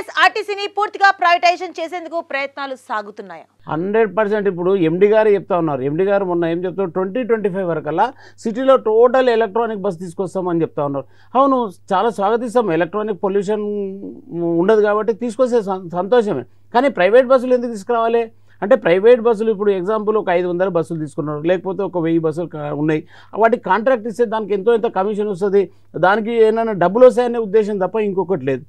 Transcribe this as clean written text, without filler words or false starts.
టీఎస్ఆర్టీసీని పూర్తిగా ప్రైవేటైజేషన్ చేసేందుకు ప్రయత్నాలు సాగుతున్నాయా? 100% ఇప్పుడు ఎండి గారు చెప్తా ఉన్నారు. ఎండి గారు మొన్న ఏం చెప్తారు, 2025 వరకల్లా సిటీలో టోటల్ ఎలక్ట్రానిక్ బస్ తీసుకొస్తామని చెప్తా ఉన్నారు. అవును, చాలా స్వాగతిస్తాం. ఎలక్ట్రానిక్ పొల్యూషన్ ఉండదు కాబట్టి తీసుకొస్తే సంతోషమే. కానీ ప్రైవేట్ బస్సులు ఎందుకు తీసుకురావాలి అంటే, ప్రైవేట్ బస్సులు ఇప్పుడు ఎగ్జాంపుల్ ఒక 500 బస్సులు తీసుకున్నారు, లేకపోతే ఒక 1000 బస్సులు ఉన్నాయి. వాటికి కాంట్రాక్ట్ ఇస్తే దానికి ఎంతో కమిషన్ వస్తుంది, దానికి ఏమైనా డబ్బులు వస్తాయనే ఉద్దేశం తప్ప ఇంకొకటి లేదు.